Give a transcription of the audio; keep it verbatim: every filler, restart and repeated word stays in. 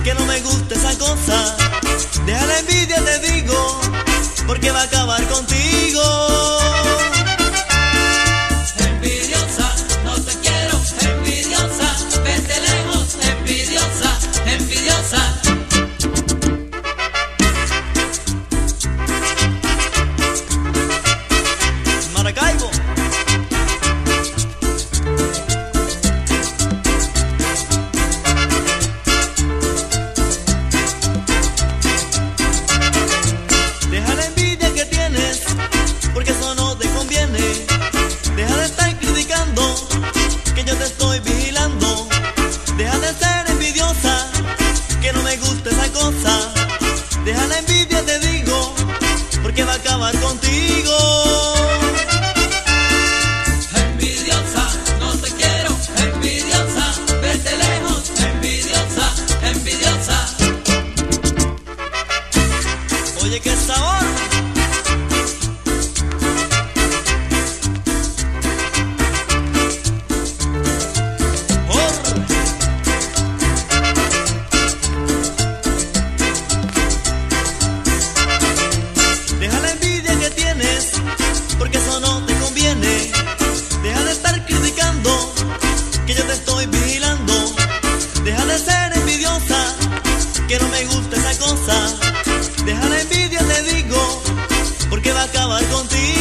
que no me gusta esa cosa. Deja la envidia, te digo, porque va a acabar contigo. Envidiosa, no te quiero, envidiosa, vete lejos, envidiosa, envidiosa. Maracaibo. Deja la envidia que tienes, porque eso no te conviene. Deja de estar criticando, que yo te estoy vigilando. Deja de ser envidiosa, que no me gusta esa cosa. Deja la envidia, te digo, porque va a acabar contigo. Envidiosa, no te quiero, envidiosa, vete lejos, envidiosa, envidiosa. Oye, qué sabor. Jorge. Deja la envidia que tienes, porque eso no te conviene. Deja de estar criticando, que yo te estoy vigilando. Deja de ser envidiosa, que no me gusta esa cosa. Deja la envidia, te digo, porque va a acabar contigo.